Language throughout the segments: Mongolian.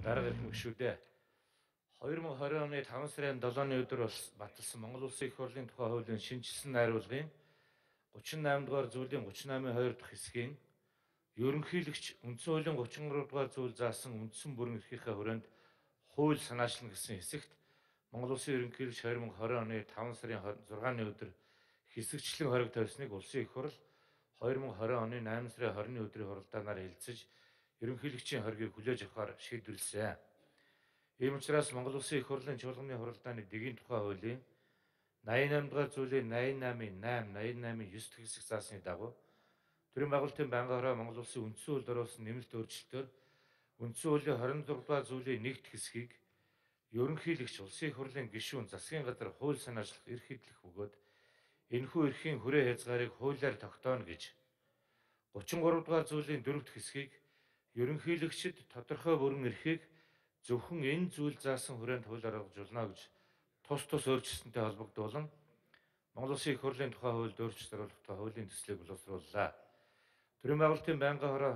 Дарга ирэх шүү дээ. 2020 оны 5 сарын 7-ны өдөр баталсан Монгол Улсын их хурлын тухай хуулийн шинжилсэн найруулгын 38 дугаар зүйлийн 38-ийн 2 дахь хэсгийн ерөнхийлөгч үндсэн хуулийн 33 дугаар зүйл заасан үндсэн бүрэн эрхийнхээ хүрээнд хууль санаачлна гэсэн хэсэгт Монгол Улсын ерөнхийлөгч 2020 оны 5 сарын 6-ны өдөр хэсэгчлэн хориг тавьсныг Улсын их хурл 2020 оны 8 сарын 20-ны өдрийн хуралдаанаар хэлэлцэж ерөнхийлөгчийн хоригийг хүлээж авахар шийдвэрлэсэн. Ийм учраас Монгол Улсын их хурлын чуулганы хуралдааны дэгийн тухай хуулийн 88 дугаар зүйлийн 88-ийн 8, 88-ийн 9 дахь хэсэг заасны дагуу төрийн байгуулалтын байнгын хороо Монгол Улсын үндсэн хуульд оруулсан нэмэлт өөрчлөлтөөр үндсэн хуулийн 26 дугаар зүйлийн 1 дахь хэсгийг ерөнхийлөгч Улсын их хурлын гишүүн засгийн газар хууль санаачлах эрх хэдлэх бөгөөд энэхүү эрхийн хүрээ хязгаарыг хуулиар тогтооно гэж 33 дугаар зүйлийн 4 дахь хэсгийг ерөнхийлөгчд тодорхой бүрэн эрхийг зөвхөн энэ зүйл заасан хүрээнд хуулиар оролцуулна гэж тус өөрчлөлтөнтэй холбогдуулан Монгол Улсын их хурлын тухай хуульд өөрчлөлт оруулах тухай хуулийн төслийг боловсрууллаа. Төрийн байгуулалтын байнгын хороо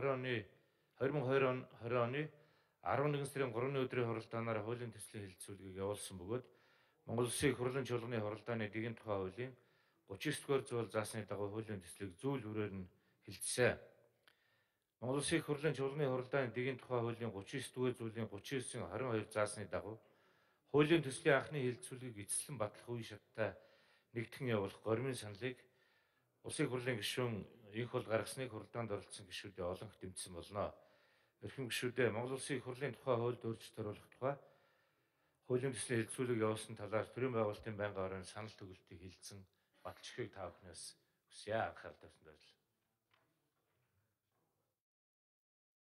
2020 оны 11 сарын 3-ны өдрийн хуралдаанаар хуулийн төслийн хэлэлцүүлгийг явуулсан бөгөөд Монгол Улсын их хурлын чуулганы хуралдааны дэгийн тухай хуулийн 39 дугаар зүйл заасны дагуу хуулийн төслийг зүүл хүрээр нь хэлэлцсэн. Монгол Улсын их хурлын чуулганы хуралдааны дэгийн тухай хуулийн 39 дугаар зүйлийн 39-ийн 22 заасны дагуу хуулийн төслийн анхны хэлэлцүүлгийг эцэслэн батлах үе шаттай нэгтгэн явуулах гормын саналыг Улсын их хурлын гишүүн инх бол гаргасныг хуралдаанд оролцсон гишүүдээ олонх дэмжсэн болно. Эрхэм гишүүдээ Монгол Улсын их хурлын тухай хуульд өөрчлөлт оруулах тухай хуулийн төслийн хэлэлцүүлэг явуулсан талаар төрийн байгуулалтын байнгын хорооны санал төгөлтийг хэлсэн баталчихыг та бүхнээс хүсье. Анхаарал тавьсанд баярлалаа.